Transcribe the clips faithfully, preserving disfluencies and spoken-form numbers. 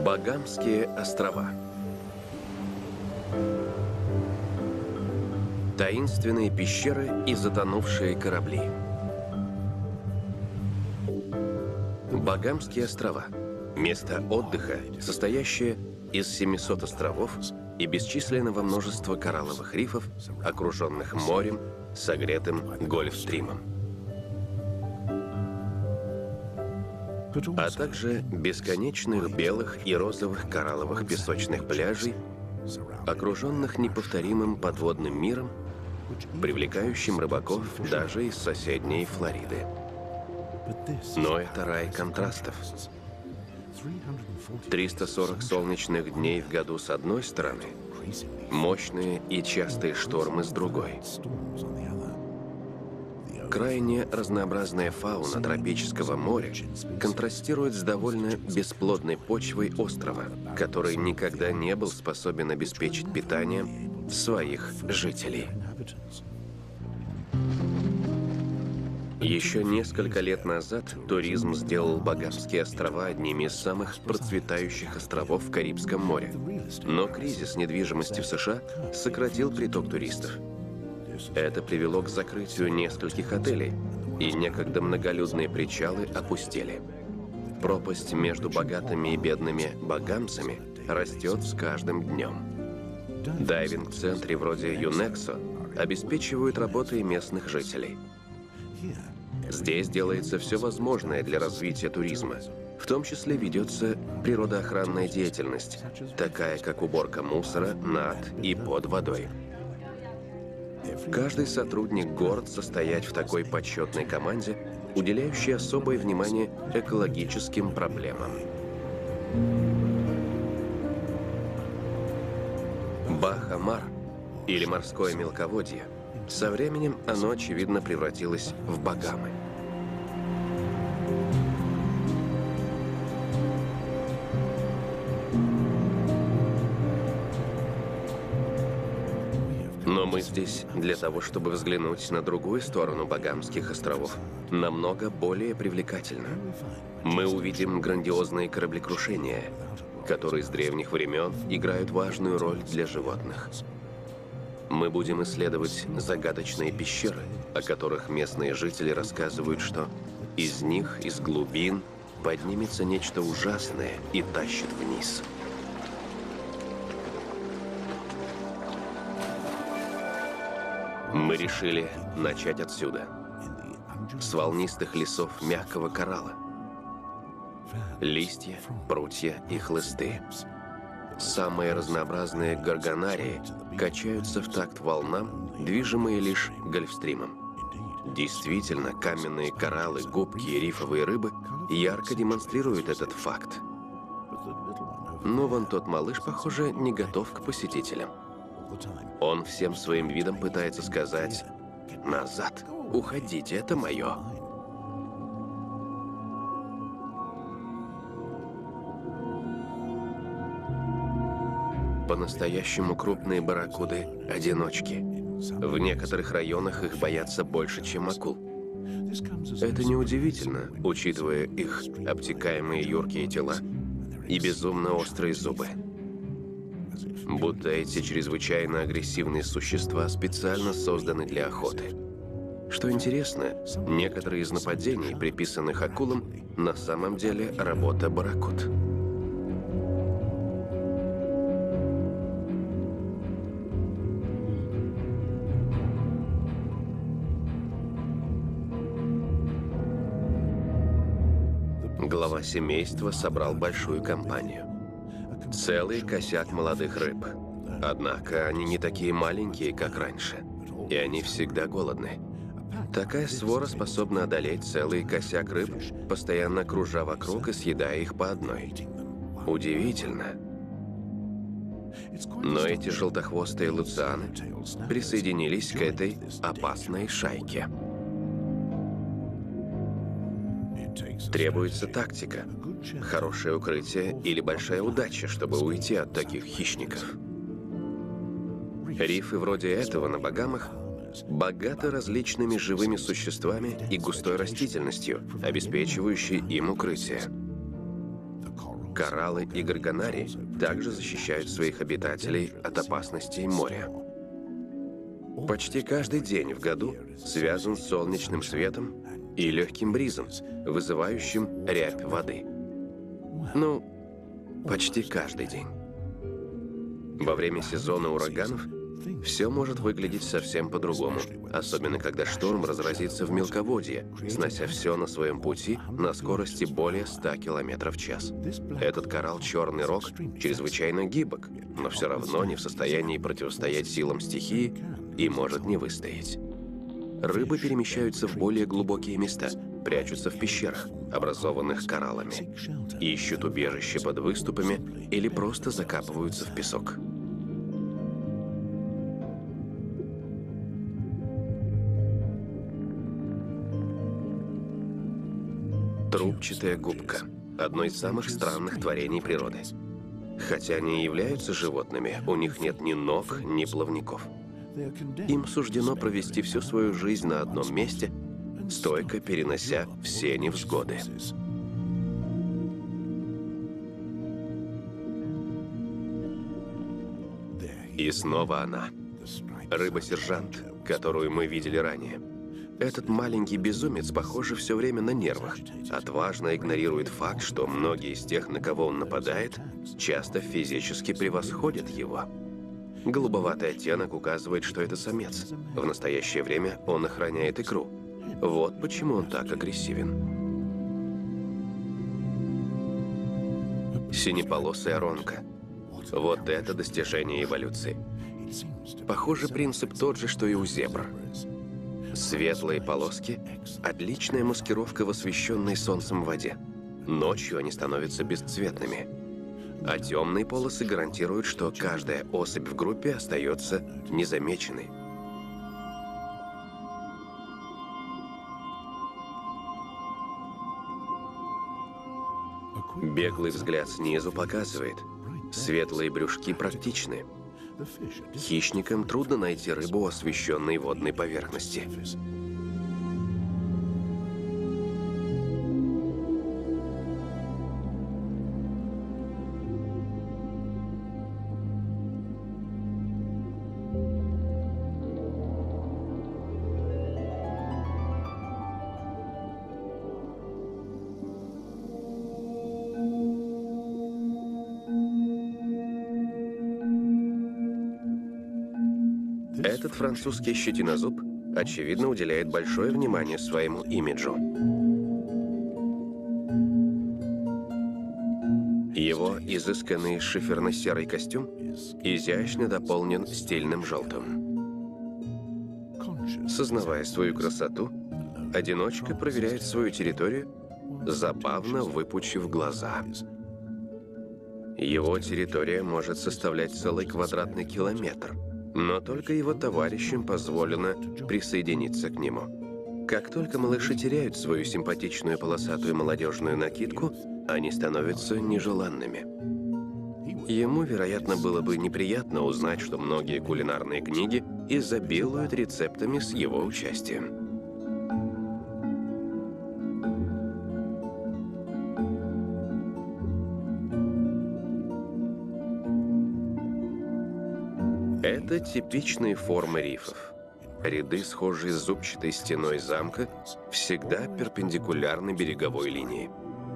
Багамские острова. Таинственные пещеры и затонувшие корабли. Багамские острова – место отдыха, состоящее из семисот островов и бесчисленного множества коралловых рифов, окруженных морем, согретым Гольфстримом, а также бесконечных белых и розовых коралловых песочных пляжей, окруженных неповторимым подводным миром, привлекающим рыбаков даже из соседней Флориды. Но это рай контрастов. триста сорок солнечных дней в году с одной стороны, мощные и частые штормы с другой. Крайне разнообразная фауна тропического моря контрастирует с довольно бесплодной почвой острова, который никогда не был способен обеспечить питание своих жителей. Еще несколько лет назад туризм сделал Багамские острова одними из самых процветающих островов в Карибском море. Но кризис недвижимости в США сократил приток туристов. Это привело к закрытию нескольких отелей, и некогда многолюдные причалы опустели. Пропасть между богатыми и бедными багамцами растет с каждым днем. Дайвинг-центры вроде Юнексо обеспечивают работой местных жителей. Здесь делается все возможное для развития туризма. В том числе ведется природоохранная деятельность, такая как уборка мусора над и под водой. Каждый сотрудник горд состоять в такой почетной команде, уделяющей особое внимание экологическим проблемам. Баха-Мар, или морское мелководье, со временем оно, очевидно, превратилось в Багамы. Но мы здесь для того, чтобы взглянуть на другую сторону Багамских островов, намного более привлекательно. Мы увидим грандиозные кораблекрушения, которые с древних времен играют важную роль для животных. Мы будем исследовать загадочные пещеры, о которых местные жители рассказывают, что из них, из глубин, поднимется нечто ужасное и тащит вниз. Мы решили начать отсюда, с волнистых лесов мягкого коралла. Листья, прутья и хлысты. Самые разнообразные горгонарии качаются в такт волнам, движимые лишь Гольфстримом. Действительно, каменные кораллы, губки и рифовые рыбы ярко демонстрируют этот факт. Но вон тот малыш, похоже, не готов к посетителям. Он всем своим видом пытается сказать: «Назад, уходите, это мое». По-настоящему крупные барракуды – одиночки. В некоторых районах их боятся больше, чем акул. Это неудивительно, учитывая их обтекаемые юркие тела и безумно острые зубы. Будто эти чрезвычайно агрессивные существа специально созданы для охоты. Что интересно, некоторые из нападений, приписанных акулам, на самом деле работа барракуд. Глава семейства собрал большую компанию. Целый косяк молодых рыб. Однако они не такие маленькие, как раньше. И они всегда голодны. Такая свора способна одолеть целый косяк рыб, постоянно кружа вокруг и съедая их по одной. Удивительно. Но эти желтохвостые луцианы присоединились к этой опасной шайке. Требуется тактика, хорошее укрытие или большая удача, чтобы уйти от таких хищников. Рифы вроде этого на Багамах богаты различными живыми существами и густой растительностью, обеспечивающей им укрытие. Кораллы и горгонарии также защищают своих обитателей от опасностей моря. Почти каждый день в году связан с солнечным светом и легким бризом, вызывающим рябь воды. Ну, почти каждый день. Во время сезона ураганов все может выглядеть совсем по-другому, особенно когда шторм разразится в мелководье, снося все на своем пути на скорости более ста километров в час. Этот коралл «Черный рог» чрезвычайно гибок, но все равно не в состоянии противостоять силам стихии и может не выстоять. Рыбы перемещаются в более глубокие места, прячутся в пещерах, образованных кораллами, ищут убежище под выступами или просто закапываются в песок. Трубчатая губка – одно из самых странных творений природы. Хотя они и являются животными, у них нет ни ног, ни плавников. Им суждено провести всю свою жизнь на одном месте, стойко перенося все невзгоды. И снова она. Рыба-сержант, которую мы видели ранее. Этот маленький безумец, похоже, все время на нервах. Отважно игнорирует факт, что многие из тех, на кого он нападает, часто физически превосходят его. Голубоватый оттенок указывает, что это самец. В настоящее время он охраняет икру. Вот почему он так агрессивен. Синеполосая ронка. Вот это достижение эволюции. Похоже, принцип тот же, что и у зебр. Светлые полоски – отличная маскировка в освещенной солнцем воде. Ночью они становятся бесцветными. А темные полосы гарантируют, что каждая особь в группе остается незамеченной. Беглый взгляд снизу показывает – светлые брюшки практичны. Хищникам трудно найти рыбу у освещенной водной поверхности. Этот французский щетинозуб, очевидно, уделяет большое внимание своему имиджу. Его изысканный шиферно-серый костюм изящно дополнен стильным желтым. Сознавая свою красоту, одиночка проверяет свою территорию, забавно выпучив глаза. Его территория может составлять целый квадратный километр. Но только его товарищам позволено присоединиться к нему. Как только малыши теряют свою симпатичную полосатую молодежную накидку, они становятся нежеланными. Ему, вероятно, было бы неприятно узнать, что многие кулинарные книги изобилуют рецептами с его участием. Это типичные формы рифов. Ряды, схожие с зубчатой стеной замка, всегда перпендикулярны береговой линии.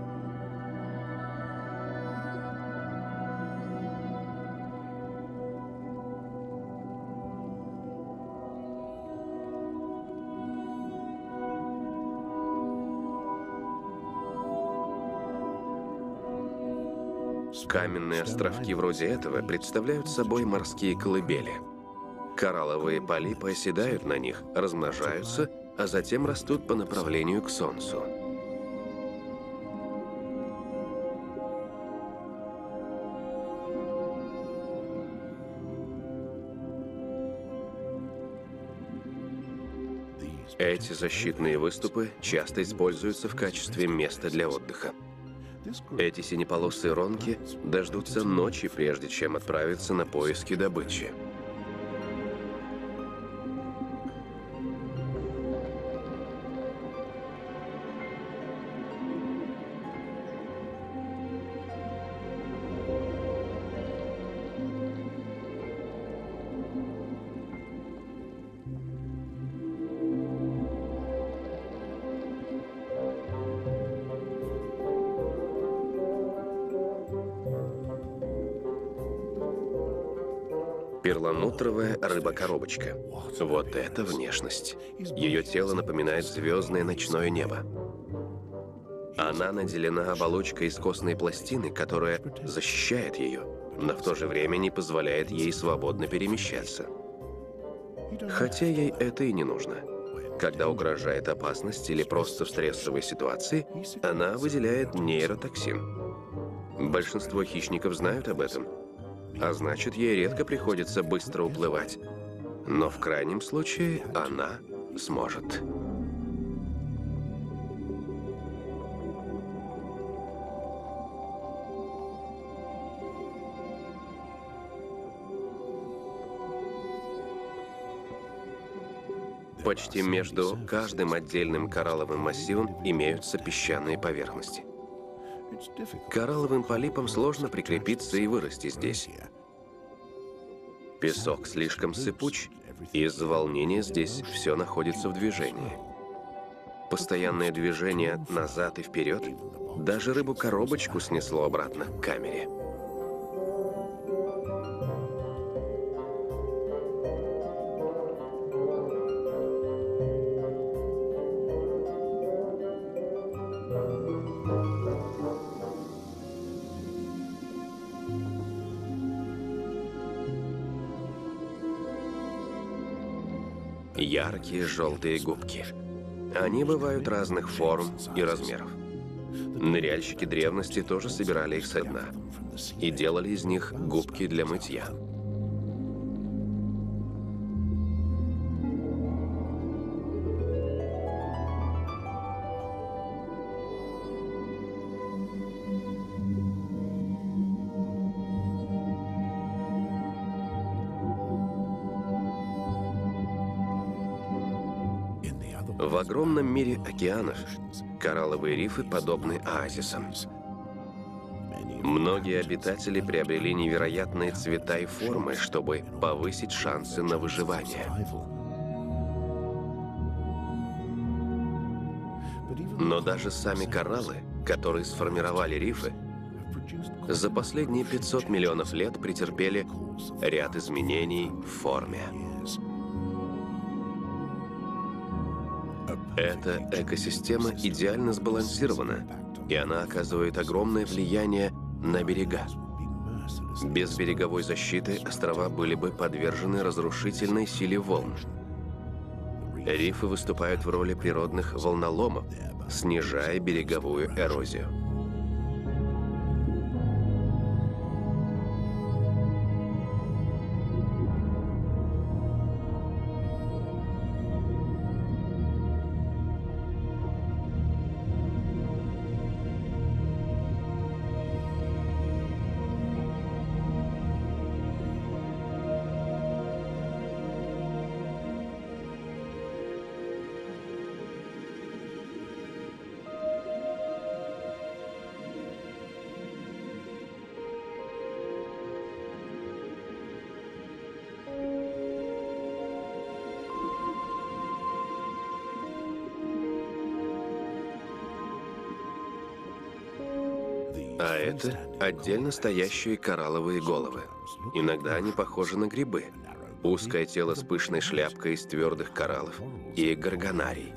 Каменные островки вроде этого представляют собой морские колыбели. Коралловые полипы оседают на них, размножаются, а затем растут по направлению к Солнцу. Эти защитные выступы часто используются в качестве места для отдыха. Эти синеполосые ронки дождутся ночи, прежде чем отправиться на поиски добычи. Перламутровая рыба-коробочка. Вот это внешность. Ее тело напоминает звездное ночное небо. Она наделена оболочкой из костной пластины, которая защищает ее, но в то же время не позволяет ей свободно перемещаться. Хотя ей это и не нужно. Когда угрожает опасность или просто в стрессовой ситуации, она выделяет нейротоксин. Большинство хищников знают об этом, а значит, ей редко приходится быстро уплывать. Но в крайнем случае она сможет. Почти между каждым отдельным коралловым массивом имеются песчаные поверхности. Коралловым полипам сложно прикрепиться и вырасти здесь. Песок слишком сыпуч, и из-за волнения здесь все находится в движении. Постоянное движение назад и вперед, даже рыбу-коробочку снесло обратно к камере. Яркие желтые губки. Они бывают разных форм и размеров. Ныряльщики древности тоже собирали их со дна и делали из них губки для мытья. В огромном мире океанов коралловые рифы подобны оазисам. Многие обитатели приобрели невероятные цвета и формы, чтобы повысить шансы на выживание. Но даже сами кораллы, которые сформировали рифы, за последние пятьсот миллионов лет претерпели ряд изменений в форме. Эта экосистема идеально сбалансирована, и она оказывает огромное влияние на берега. Без береговой защиты острова были бы подвержены разрушительной силе волн. Рифы выступают в роли природных волноломов, снижая береговую эрозию. А это отдельно стоящие коралловые головы. Иногда они похожи на грибы. Узкое тело с пышной шляпкой из твердых кораллов и горгонарий.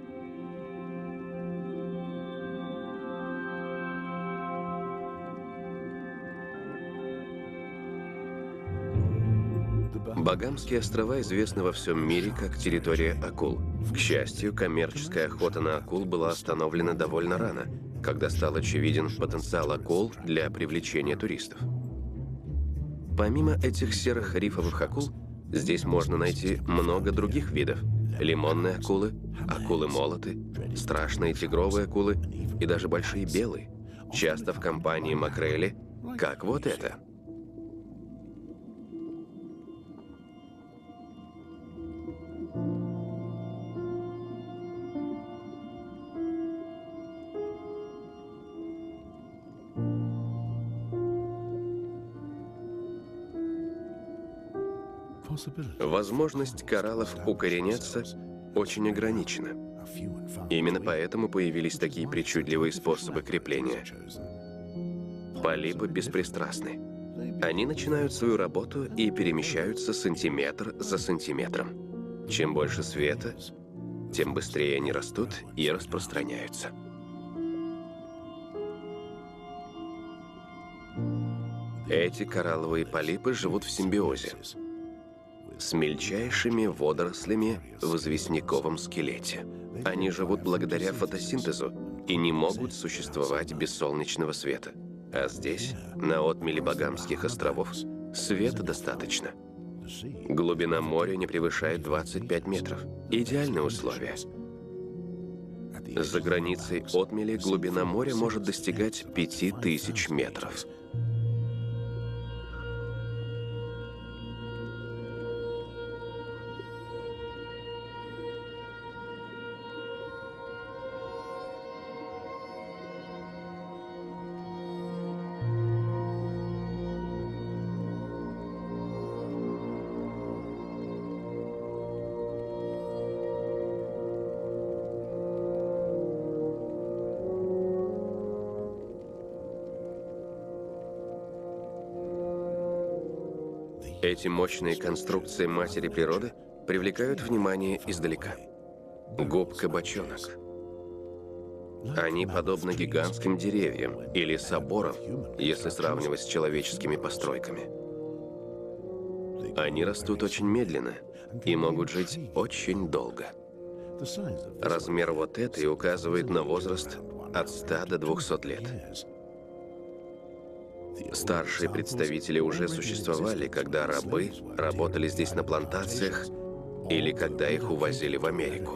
Багамские острова известны во всем мире как территория акул. К счастью, коммерческая охота на акул была остановлена довольно рано, когда стал очевиден потенциал акул для привлечения туристов. Помимо этих серых рифовых акул, здесь можно найти много других видов. Лимонные акулы, акулы-молоты, страшные тигровые акулы и даже большие белые, часто в компании макрели, как вот это. Возможность кораллов укореняться очень ограничена. Именно поэтому появились такие причудливые способы крепления. Полипы беспристрастны. Они начинают свою работу и перемещаются сантиметр за сантиметром. Чем больше света, тем быстрее они растут и распространяются. Эти коралловые полипы живут в симбиозе с мельчайшими водорослями в известняковом скелете. Они живут благодаря фотосинтезу и не могут существовать без солнечного света. А здесь, на отмеле Багамских островов, света достаточно. Глубина моря не превышает двадцати пяти метров. Идеальные условия. За границей отмели глубина моря может достигать пяти тысяч метров. Эти мощные конструкции матери природы привлекают внимание издалека. Губка-бочонок. Они подобны гигантским деревьям или соборам, если сравнивать с человеческими постройками. Они растут очень медленно и могут жить очень долго. Размер вот этой указывает на возраст от ста до двухсот лет. Старшие представители уже существовали, когда рабы работали здесь на плантациях или когда их увозили в Америку.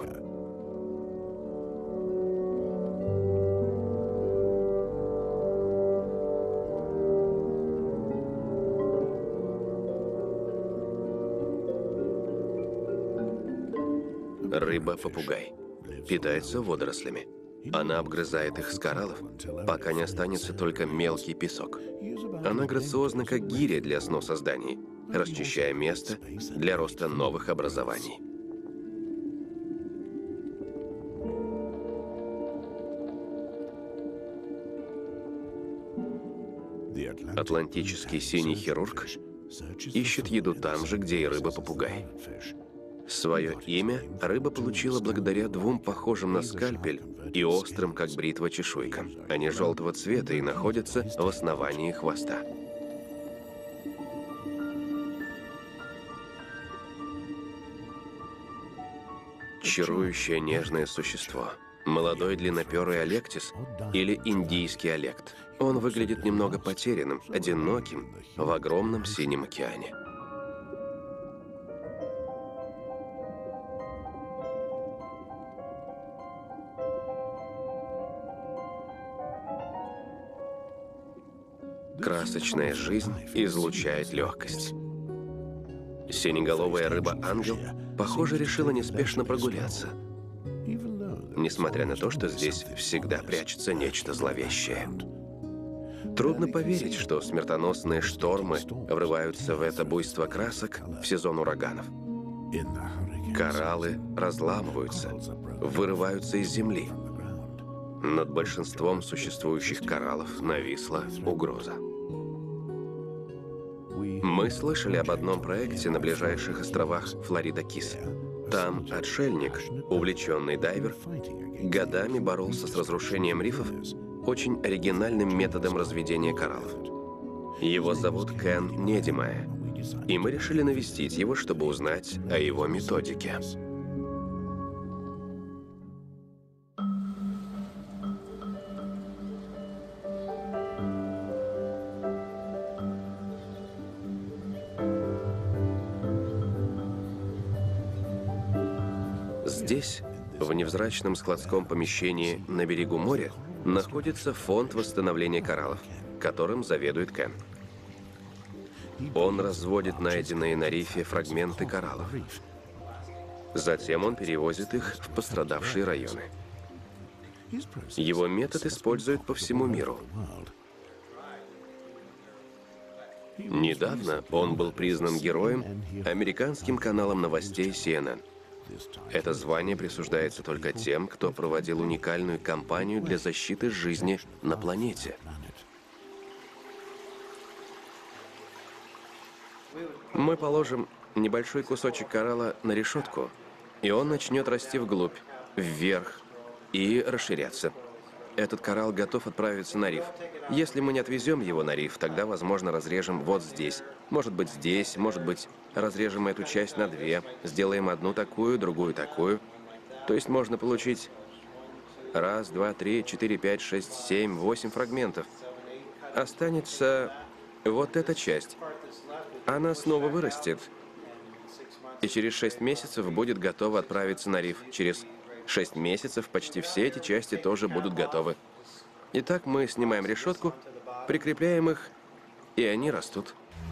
Рыба-попугай питается водорослями. Она обгрызает их с кораллов, пока не останется только мелкий песок. Она грациозна, как гиря для сноса зданий, расчищая место для роста новых образований. Атлантический синий хирург ищет еду там же, где и рыба-попугай. Свое имя рыба получила благодаря двум похожим на скальпель и острым, как бритва, чешуйкам. Они желтого цвета и находятся в основании хвоста. Чарующее нежное существо. Молодой длинноперый алектис или индийский алект. Он выглядит немного потерянным, одиноким в огромном синем океане. Красочная жизнь излучает легкость. Синеголовая рыба-ангел, похоже, решила неспешно прогуляться, несмотря на то, что здесь всегда прячется нечто зловещее. Трудно поверить, что смертоносные штормы врываются в это буйство красок в сезон ураганов. Кораллы разламываются, вырываются из земли. Над большинством существующих кораллов нависла угроза. Мы слышали об одном проекте на ближайших островах Флорида-Кис. Там отшельник, увлеченный дайвер, годами боролся с разрушением рифов очень оригинальным методом разведения кораллов. Его зовут Кен Недимая, и мы решили навестить его, чтобы узнать о его методике. Здесь, в невзрачном складском помещении на берегу моря, находится фонд восстановления кораллов, которым заведует Кен. Он разводит найденные на рифе фрагменты кораллов. Затем он перевозит их в пострадавшие районы. Его метод используют по всему миру. Недавно он был признан героем американским каналом новостей Си Эн Эн. Это звание присуждается только тем, кто проводил уникальную кампанию для защиты жизни на планете. Мы положим небольшой кусочек коралла на решетку, и он начнет расти вглубь, вверх и расширяться. Этот коралл готов отправиться на риф. Если мы не отвезем его на риф, тогда, возможно, разрежем вот здесь. Может быть, здесь, может быть, разрежем эту часть на две, сделаем одну такую, другую такую. То есть можно получить раз, два, три, четыре, пять, шесть, семь, восемь фрагментов. Останется вот эта часть. Она снова вырастет, и через шесть месяцев будет готова отправиться на риф. Через шесть месяцев почти все эти части тоже будут готовы. Итак, мы снимаем решетку, прикрепляем их, и они растут.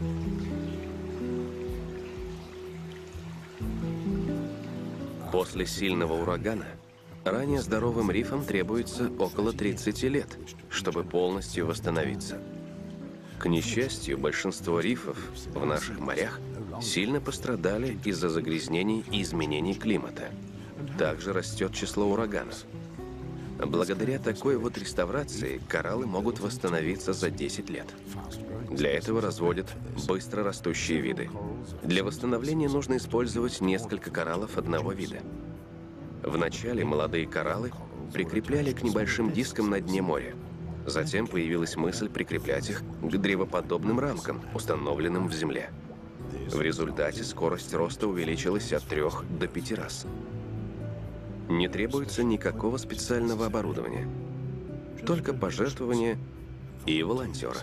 После сильного урагана ранее здоровым рифам требуется около тридцати лет, чтобы полностью восстановиться. К несчастью, большинство рифов в наших морях сильно пострадали из-за загрязнений и изменений климата. Также растет число ураганов. Благодаря такой вот реставрации кораллы могут восстановиться за десять лет. Для этого разводят быстро растущие виды. Для восстановления нужно использовать несколько кораллов одного вида. Вначале молодые кораллы прикрепляли к небольшим дискам на дне моря. Затем появилась мысль прикреплять их к древоподобным рамкам, установленным в земле. В результате скорость роста увеличилась от трех до пяти раз. Не требуется никакого специального оборудования, только пожертвования и волонтеры.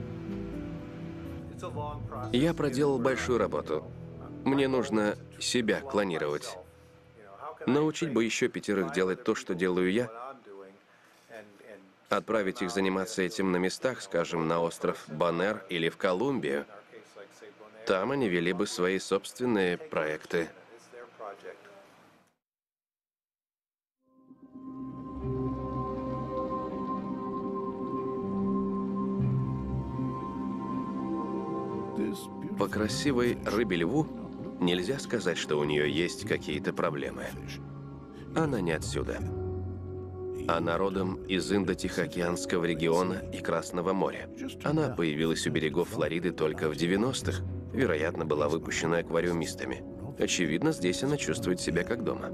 Я проделал большую работу. Мне нужно себя клонировать. Научить бы еще пятерых делать то, что делаю я. Отправить их заниматься этим на местах, скажем, на остров Бонэр или в Колумбию. Там они вели бы свои собственные проекты. По красивой рыбе-льву нельзя сказать, что у нее есть какие-то проблемы. Она не отсюда. Она родом из Индо-Тихоокеанского региона и Красного моря. Она появилась у берегов Флориды только в девяностых. Вероятно, была выпущена аквариумистами. Очевидно, здесь она чувствует себя как дома.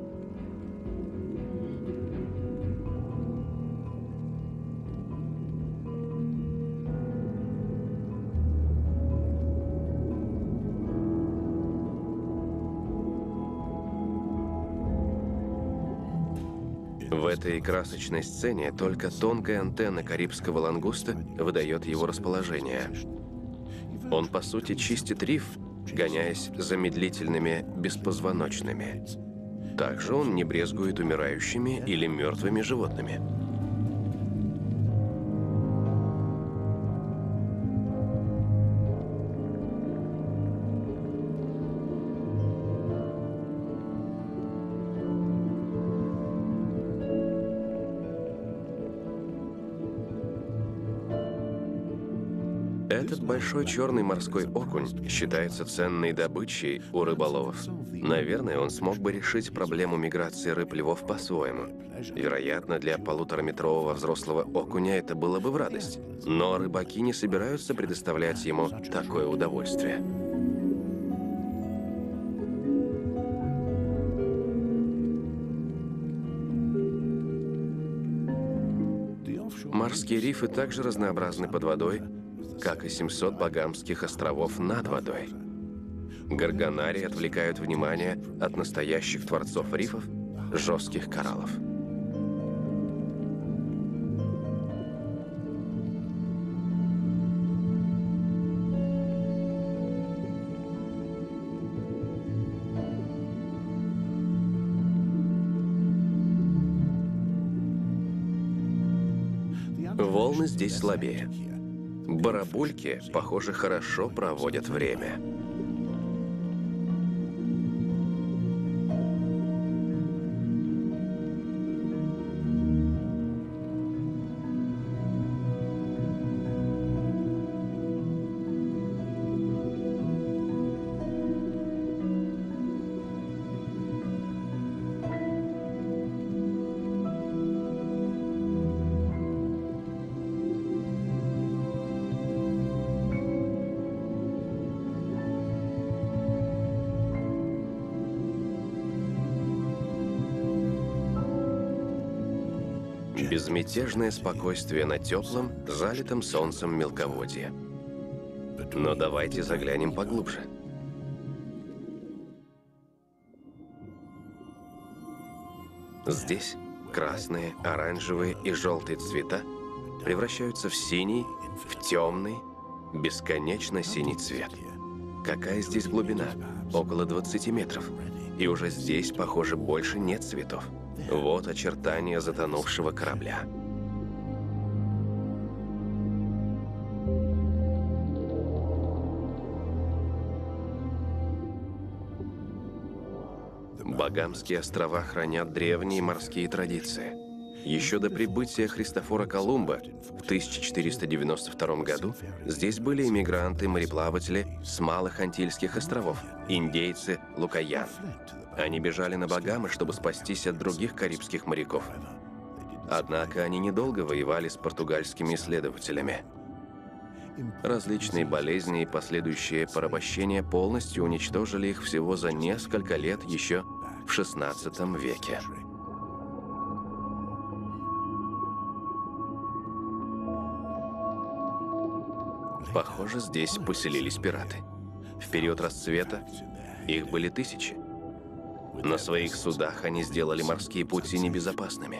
В этой красочной сцене только тонкая антенна карибского лангуста выдает его расположение. Он, по сути, чистит риф, гоняясь за медлительными беспозвоночными. Также он не брезгует умирающими или мертвыми животными. Этот большой черный морской окунь считается ценной добычей у рыболовов. Наверное, он смог бы решить проблему миграции рыб-львов по-своему. Вероятно, для полутораметрового взрослого окуня это было бы в радость. Но рыбаки не собираются предоставлять ему такое удовольствие. Морские рифы также разнообразны под водой, как и семьсот Багамских островов над водой. Горгонарии отвлекают внимание от настоящих творцов рифов – жестких кораллов. Волны здесь слабее. Барабульки, похоже, хорошо проводят время. Безмятежное спокойствие на теплом, залитом солнцем мелководье. Но давайте заглянем поглубже. Здесь красные, оранжевые и желтые цвета превращаются в синий, в темный, бесконечно синий цвет. Какая здесь глубина? Около двадцати метров. И уже здесь, похоже, больше нет цветов. Вот очертания затонувшего корабля. Багамские острова хранят древние морские традиции. Еще до прибытия Христофора Колумба в тысяча четыреста девяносто втором году здесь были иммигранты-мореплаватели с Малых Антильских островов, индейцы Лукаян. Они бежали на Багамы, чтобы спастись от других карибских моряков. Однако они недолго воевали с португальскими исследователями. Различные болезни и последующие порабощения полностью уничтожили их всего за несколько лет еще в шестнадцатом веке. Похоже, здесь поселились пираты. В период расцвета их были тысячи. На своих судах они сделали морские пути небезопасными.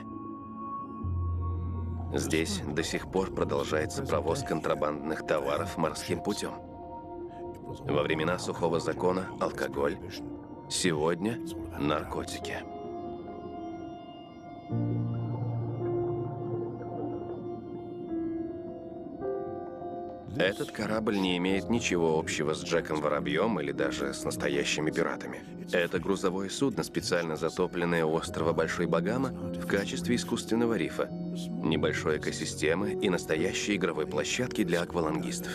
Здесь до сих пор продолжается провоз контрабандных товаров морским путем. Во времена сухого закона – алкоголь, сегодня – наркотики. Этот корабль не имеет ничего общего с Джеком Воробьем или даже с настоящими пиратами. Это грузовое судно, специально затопленное у острова Большой Багама в качестве искусственного рифа, небольшой экосистемы и настоящей игровой площадки для аквалангистов.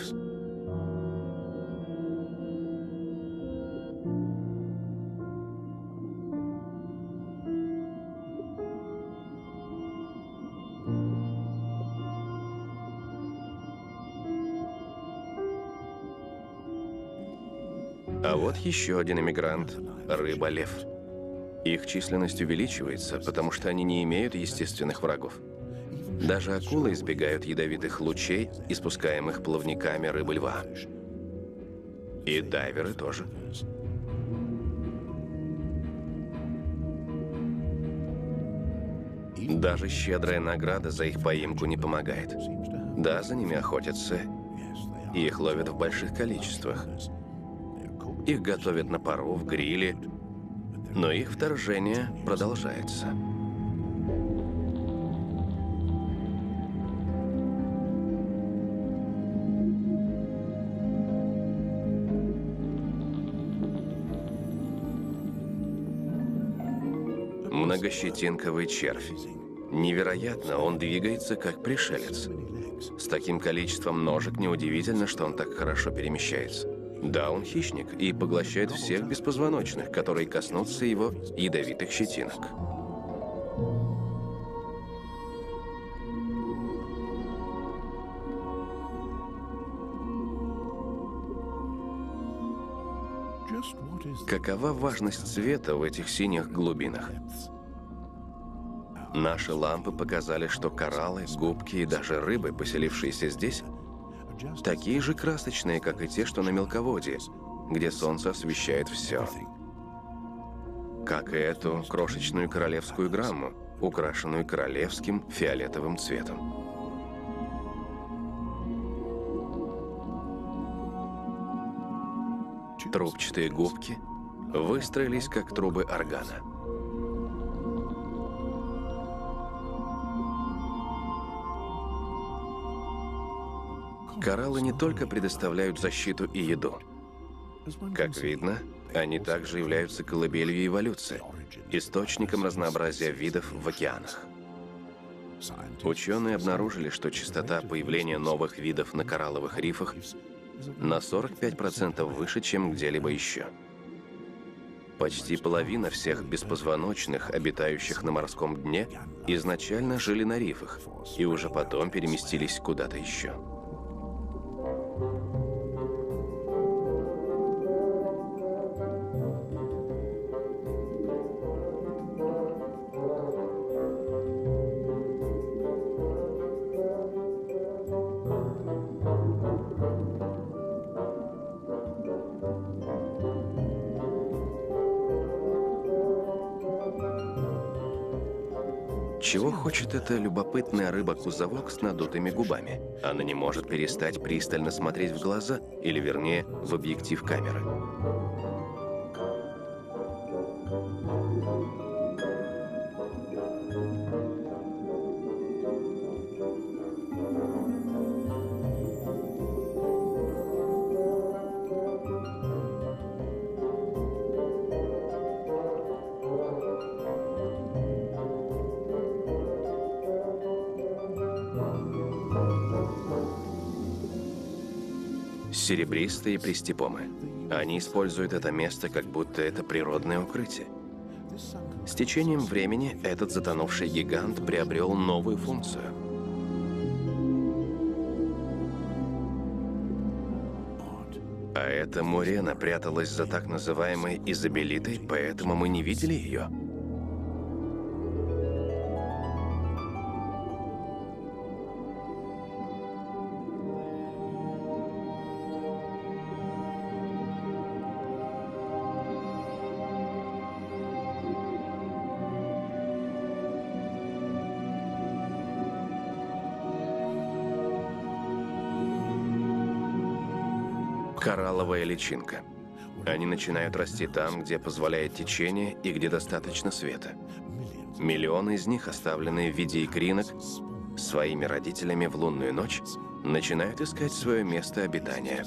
А вот еще один иммигрант – рыба-лев. Их численность увеличивается, потому что они не имеют естественных врагов. Даже акулы избегают ядовитых лучей, испускаемых плавниками рыбы-льва. И дайверы тоже. Даже щедрая награда за их поимку не помогает. Да, за ними охотятся, и их ловят в больших количествах. Их готовят на пару, в гриле, но их вторжение продолжается. Многощетинковый червь. Невероятно, он двигается как пришелец. С таким количеством ножек неудивительно, что он так хорошо перемещается. Да, он хищник и поглощает всех беспозвоночных, которые коснутся его ядовитых щетинок. Какова важность цвета в этих синих глубинах? Наши лампы показали, что кораллы, губки и даже рыбы, поселившиеся здесь, такие же красочные, как и те, что на мелководье, где солнце освещает все. Как и эту крошечную королевскую грамму, украшенную королевским фиолетовым цветом. Трубчатые губки выстроились, как трубы органа. Кораллы не только предоставляют защиту и еду. Как видно, они также являются колыбелью эволюции, источником разнообразия видов в океанах. Ученые обнаружили, что частота появления новых видов на коралловых рифах на сорок пять процентов выше, чем где-либо еще. Почти половина всех беспозвоночных, обитающих на морском дне, изначально жили на рифах и уже потом переместились куда-то еще. Чего хочет эта любопытная рыба-кузовок с надутыми губами? Она не может перестать пристально смотреть в глаза, или вернее, в объектив камеры. Серебристые пристепомы. Они используют это место, как будто это природное укрытие. С течением времени этот затонувший гигант приобрел новую функцию. А эта мурена пряталась за так называемой изобелитой, поэтому мы не видели ее. Коралловая личинка. Они начинают расти там, где позволяет течение и где достаточно света. Миллионы из них, оставленные в виде икринок своими родителями в лунную ночь, начинают искать свое место обитания.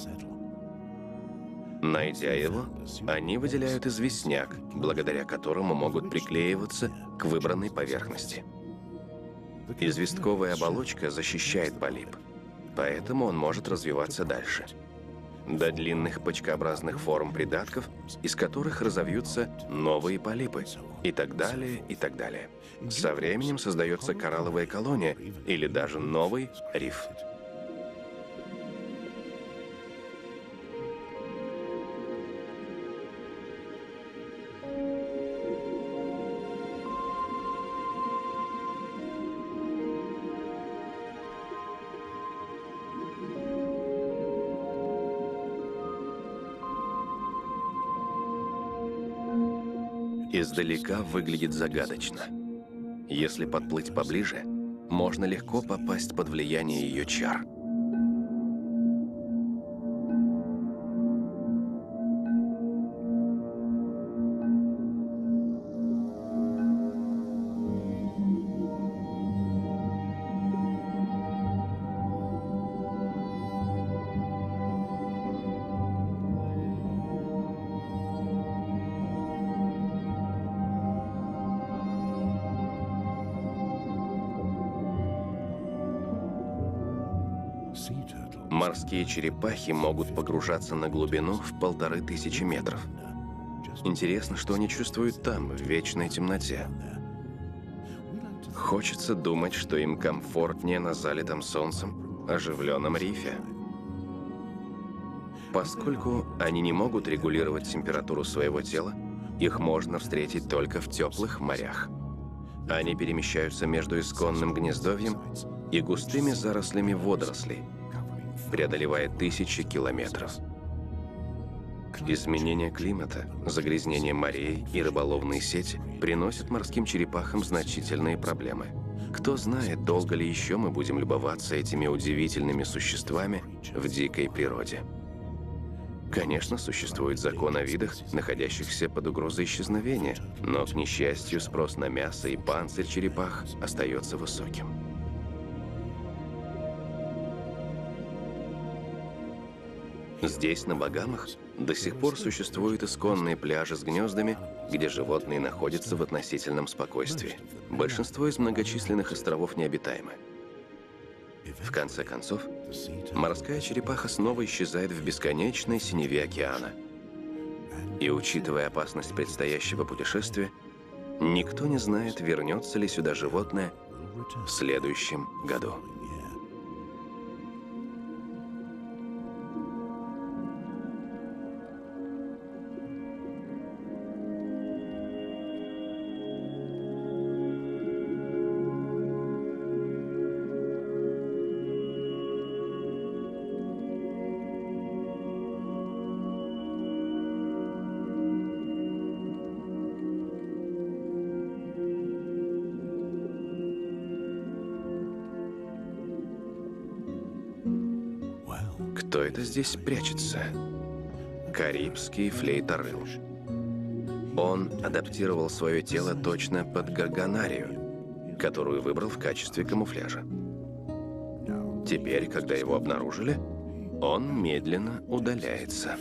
Найдя его, они выделяют известняк, благодаря которому могут приклеиваться к выбранной поверхности. Известковая оболочка защищает полип, поэтому он может развиваться дальше. До длинных почкообразных форм придатков, из которых разовьются новые полипы, и так далее, и так далее. Со временем создается коралловая колония или даже новый риф. Издалека выглядит загадочно. Если подплыть поближе, можно легко попасть под влияние ее чар. Морские черепахи могут погружаться на глубину в полторы тысячи метров. Интересно, что они чувствуют там, в вечной темноте. Хочется думать, что им комфортнее на залитом солнцем, оживленном рифе. Поскольку они не могут регулировать температуру своего тела, их можно встретить только в теплых морях. Они перемещаются между исконным гнездовьем и густыми зарослями водорослей, преодолевая тысячи километров. Изменение климата, загрязнение морей и рыболовные сети приносят морским черепахам значительные проблемы. Кто знает, долго ли еще мы будем любоваться этими удивительными существами в дикой природе. Конечно, существует закон о видах, находящихся под угрозой исчезновения, но, к несчастью, спрос на мясо и панцирь черепах остается высоким. Здесь, на Багамах, до сих пор существуют исконные пляжи с гнездами, где животные находятся в относительном спокойствии. Большинство из многочисленных островов необитаемы. В конце концов, морская черепаха снова исчезает в бесконечной синеве океана. И, учитывая опасность предстоящего путешествия, никто не знает, вернется ли сюда животное в следующем году. Кто это здесь прячется? Карибский флейторыл. Он адаптировал свое тело точно под гарганарию, которую выбрал в качестве камуфляжа. Теперь, когда его обнаружили, он медленно удаляется.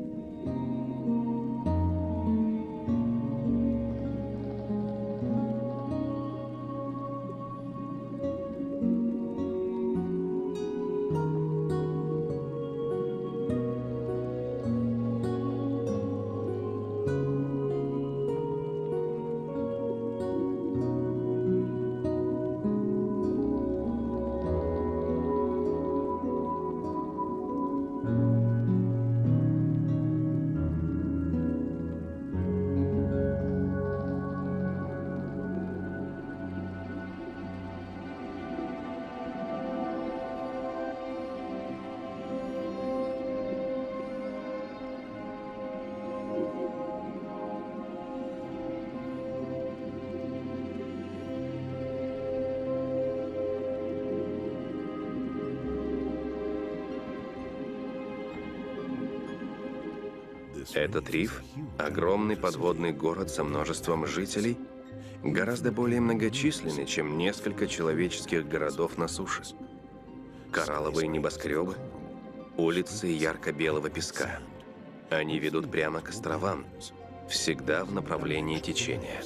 Этот риф – огромный подводный город со множеством жителей, гораздо более многочисленный, чем несколько человеческих городов на суше. Коралловые небоскребы, улицы ярко-белого песка. Они ведут прямо к островам, всегда в направлении течения.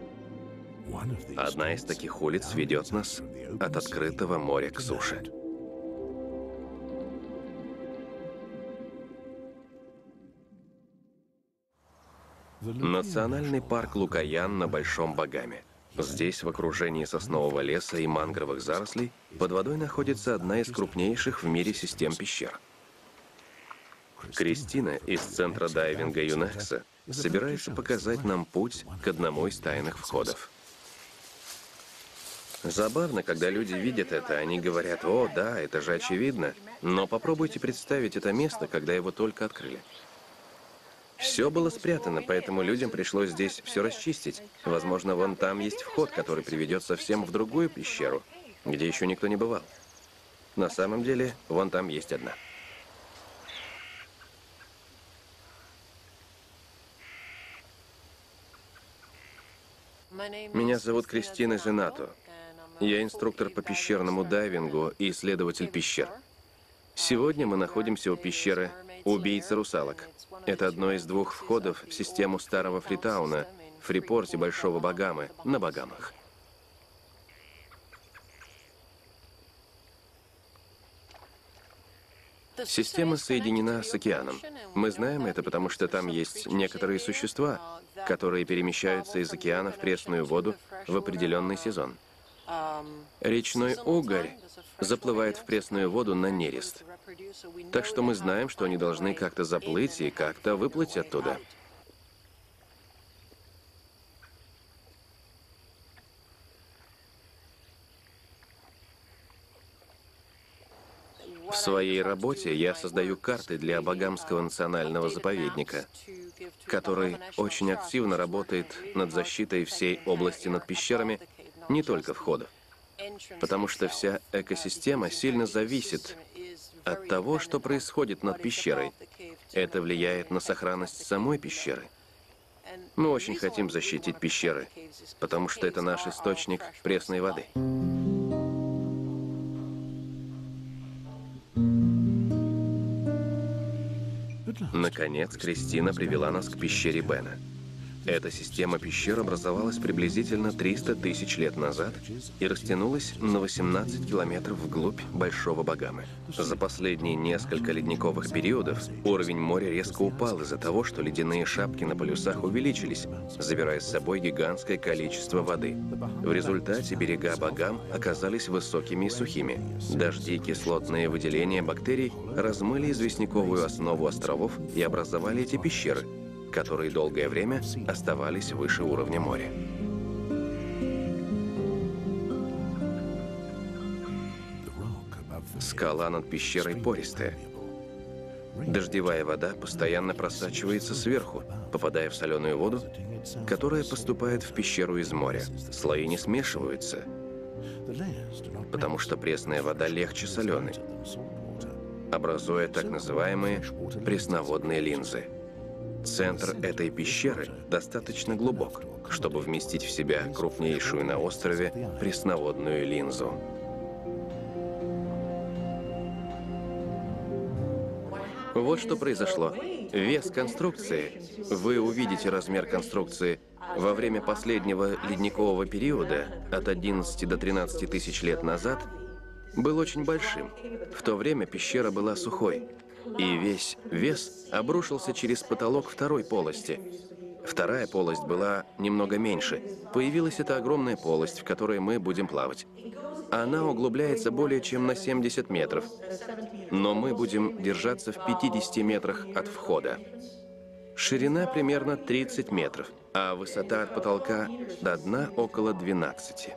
Одна из таких улиц ведет нас от открытого моря к суше. Национальный парк Лукаян на Большом Багаме. Здесь, в окружении соснового леса и мангровых зарослей, под водой находится одна из крупнейших в мире систем пещер. Кристина из центра дайвинга ЮНЕСКО собирается показать нам путь к одному из тайных входов. Забавно, когда люди видят это, они говорят: «О, да, это же очевидно», но попробуйте представить это место, когда его только открыли. Все было спрятано, поэтому людям пришлось здесь все расчистить. Возможно, вон там есть вход, который приведет совсем в другую пещеру, где еще никто не бывал. На самом деле, вон там есть одна. Меня зовут Кристина Зенато. Я инструктор по пещерному дайвингу и исследователь пещер. Сегодня мы находимся у пещеры «Убийца русалок». Это одно из двух входов в систему старого Фритауна, в Фрипорте Большого Багамы, на Багамах. Система соединена с океаном. Мы знаем это, потому что там есть некоторые существа, которые перемещаются из океана в пресную воду в определенный сезон. Речной угорь заплывает в пресную воду на нерест. Так что мы знаем, что они должны как-то заплыть и как-то выплыть оттуда. В своей работе я создаю карты для Багамского национального заповедника, который очень активно работает над защитой всей области над пещерами, не только входов. Потому что вся экосистема сильно зависит от того, что происходит над пещерой. Это влияет на сохранность самой пещеры. Мы очень хотим защитить пещеры, потому что это наш источник пресной воды. Наконец, Кристина привела нас к пещере Бена. Эта система пещер образовалась приблизительно триста тысяч лет назад и растянулась на восемнадцать километров вглубь Большого Багамы. За последние несколько ледниковых периодов уровень моря резко упал из-за того, что ледяные шапки на полюсах увеличились, забирая с собой гигантское количество воды. В результате берега Багам оказались высокими и сухими. Дожди и кислотные выделения бактерий размыли известняковую основу островов и образовали эти пещеры, которые долгое время оставались выше уровня моря. Скала над пещерой пористая. Дождевая вода постоянно просачивается сверху, попадая в соленую воду, которая поступает в пещеру из моря. Слои не смешиваются, потому что пресная вода легче соленой. образуя так называемые пресноводные линзы. Центр этой пещеры достаточно глубок, чтобы вместить в себя крупнейшую на острове пресноводную линзу. Вот что произошло. Вес конструкции. Вы увидите размер конструкции во время последнего ледникового периода от одиннадцати до тринадцати тысяч лет назад был очень большим. В то время пещера была сухой, и весь вес обрушился через потолок второй полости. Вторая полость была немного меньше. Появилась эта огромная полость, в которой мы будем плавать. Она углубляется более чем на семьдесят метров, но мы будем держаться в пятидесяти метрах от входа. Ширина примерно тридцать метров, а высота от потолка до дна около двенадцати.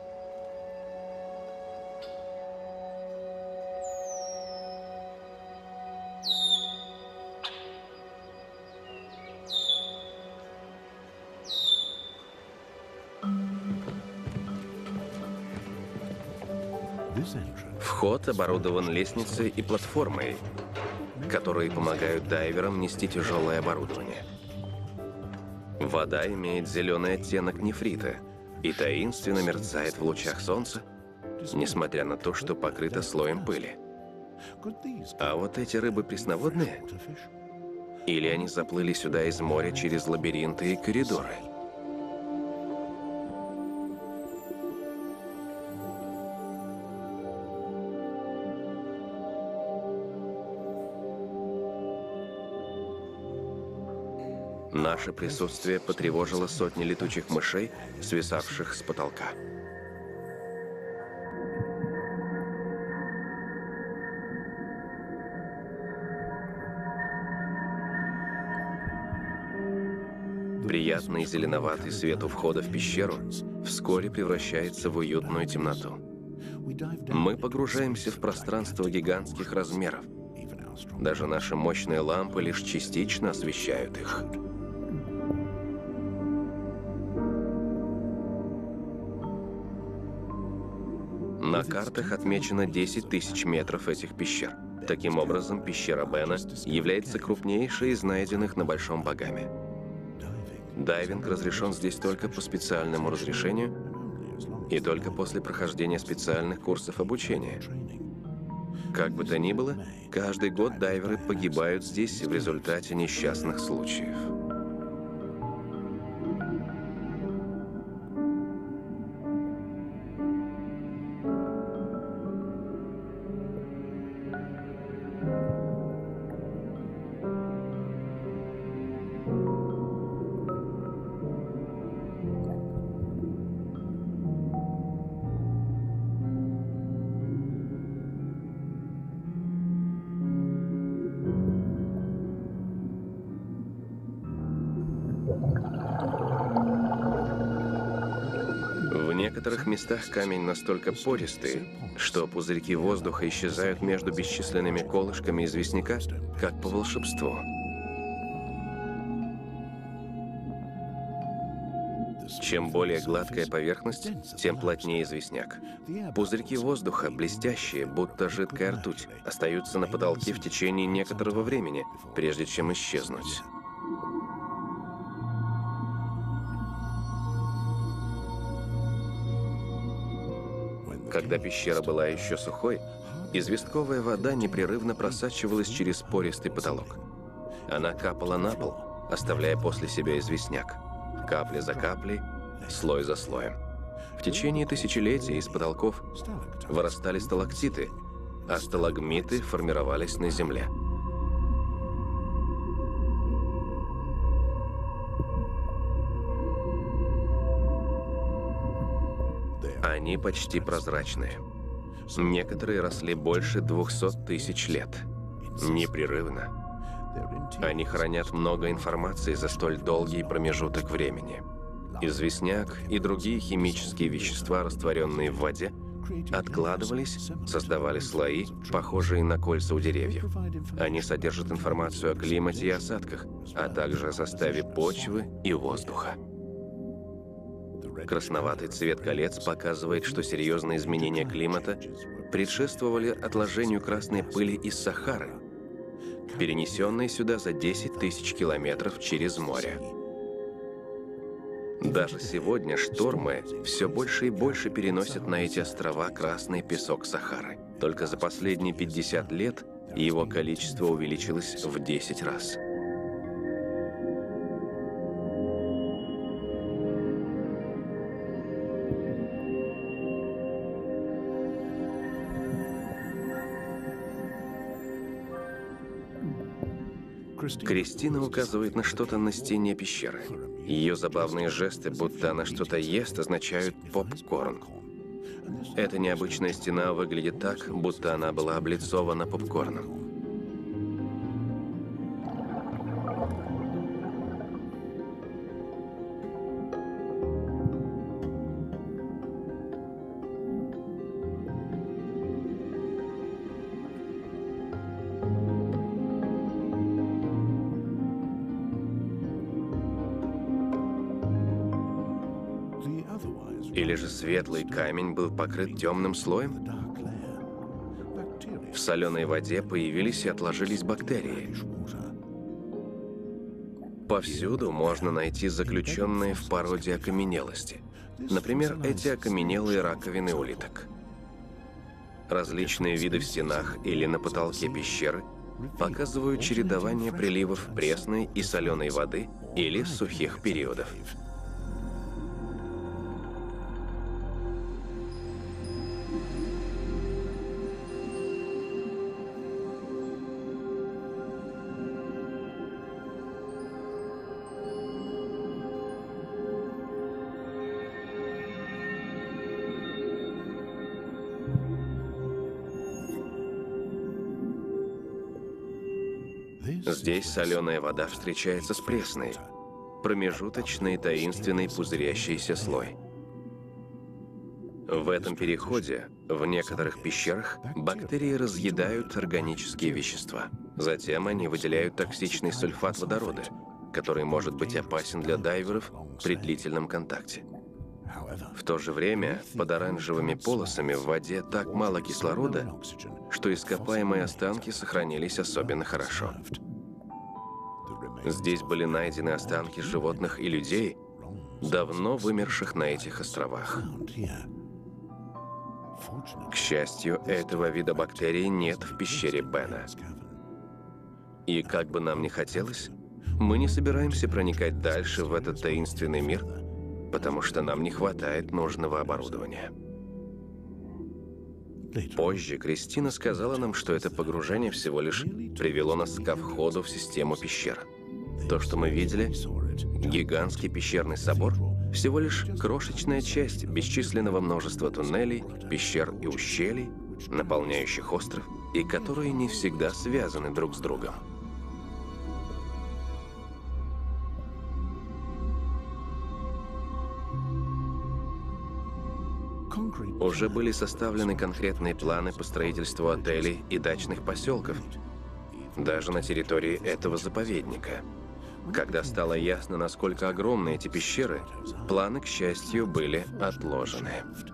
Вход оборудован лестницей и платформой, которые помогают дайверам нести тяжелое оборудование. Вода имеет зеленый оттенок нефрита и таинственно мерцает в лучах солнца, несмотря на то, что покрыта слоем пыли. А вот эти рыбы пресноводные? Или они заплыли сюда из моря через лабиринты и коридоры? Наше присутствие потревожило сотни летучих мышей, свисавших с потолка. Приятный зеленоватый свет у входа в пещеру вскоре превращается в уютную темноту. Мы погружаемся в пространство гигантских размеров. Даже наши мощные лампы лишь частично освещают их. На картах отмечено десять тысяч метров этих пещер. Таким образом, пещера Бена является крупнейшей из найденных на Большом Багаме. Дайвинг разрешен здесь только по специальному разрешению и только после прохождения специальных курсов обучения. Как бы то ни было, каждый год дайверы погибают здесь в результате несчастных случаев. В некоторых местах камень настолько пористый, что пузырьки воздуха исчезают между бесчисленными колышками известняка, как по волшебству. Чем более гладкая поверхность, тем плотнее известняк. Пузырьки воздуха, блестящие, будто жидкая ртуть, остаются на потолке в течение некоторого времени, прежде чем исчезнуть. Когда пещера была еще сухой, известковая вода непрерывно просачивалась через пористый потолок. Она капала на пол, оставляя после себя известняк. Капля за каплей, слой за слоем. В течение тысячелетий из потолков вырастали сталактиты, а сталагмиты формировались на земле. Они почти прозрачные. Некоторые росли больше двухсот тысяч лет. Непрерывно. Они хранят много информации за столь долгий промежуток времени. Известняк и другие химические вещества, растворенные в воде, откладывались, создавали слои, похожие на кольца у деревьев. Они содержат информацию о климате и осадках, а также о составе почвы и воздуха. Красноватый цвет колец показывает, что серьезные изменения климата предшествовали отложению красной пыли из Сахары, перенесенные сюда за десять тысяч километров через море. Даже сегодня штормы все больше и больше переносят на эти острова красный песок Сахары. Только за последние пятьдесят лет его количество увеличилось в десять раз. Кристина указывает на что-то на стене пещеры. Ее забавные жесты, будто она что-то ест, означают попкорн. Эта необычная стена выглядит так, будто она была облицована попкорном. Или же светлый камень был покрыт темным слоем? В соленой воде появились и отложились бактерии. Повсюду можно найти заключенные в породе окаменелости. Например, эти окаменелые раковины улиток. Различные виды в стенах или на потолке пещеры показывают чередование приливов пресной и соленой воды или сухих периодов. Здесь соленая вода встречается с пресной, промежуточный таинственный пузырящийся слой. В этом переходе в некоторых пещерах бактерии разъедают органические вещества. Затем они выделяют токсичный сульфат водорода, который может быть опасен для дайверов при длительном контакте. В то же время под оранжевыми полосами в воде так мало кислорода, что ископаемые останки сохранились особенно хорошо. Здесь были найдены останки животных и людей, давно вымерших на этих островах. К счастью, этого вида бактерий нет в пещере Бена. И как бы нам ни хотелось, мы не собираемся проникать дальше в этот таинственный мир, потому что нам не хватает нужного оборудования. Позже Кристина сказала нам, что это погружение всего лишь привело нас ко входу в систему пещер. То, что мы видели, гигантский пещерный собор, всего лишь крошечная часть бесчисленного множества туннелей, пещер и ущелий, наполняющих остров, и которые не всегда связаны друг с другом. Уже были составлены конкретные планы по строительству отелей и дачных поселков, даже на территории этого заповедника. Когда стало ясно, насколько огромны эти пещеры, планы, к счастью, были отложены.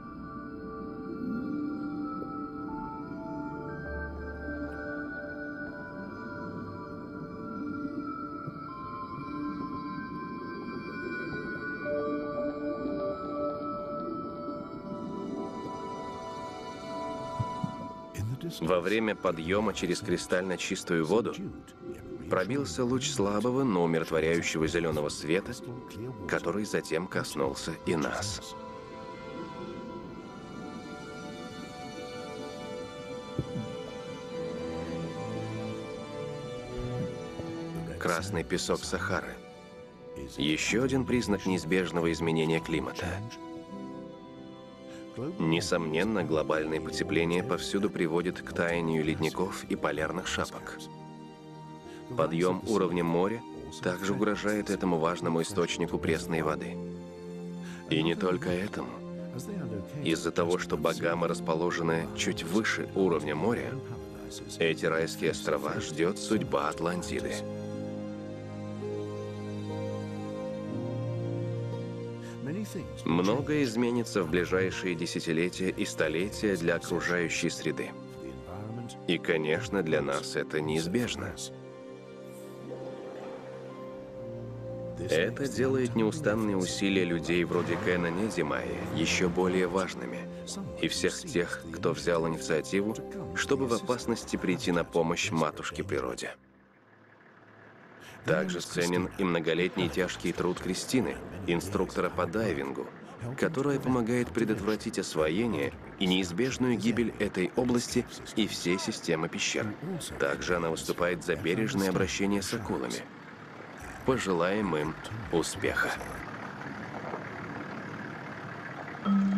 Во время подъема через кристально чистую воду пробился луч слабого, но умиротворяющего зеленого света, который затем коснулся и нас. Красный песок Сахары. Еще один признак неизбежного изменения климата. Несомненно, глобальное потепление повсюду приводит к таянию ледников и полярных шапок. Подъем уровня моря также угрожает этому важному источнику пресной воды. И не только этому. Из-за того, что Багамы расположены чуть выше уровня моря, эти райские острова ждет судьба Атлантиды. Многое изменится в ближайшие десятилетия и столетия для окружающей среды. И, конечно, для нас это неизбежно. Это делает неустанные усилия людей вроде Кена Незимаи еще более важными. И всех тех, кто взял инициативу, чтобы в опасности прийти на помощь матушке природе. Также ценен и многолетний тяжкий труд Кристины, инструктора по дайвингу, которая помогает предотвратить освоение и неизбежную гибель этой области и всей системы пещер. Также она выступает за бережное обращение с акулами. Пожелаем им успеха.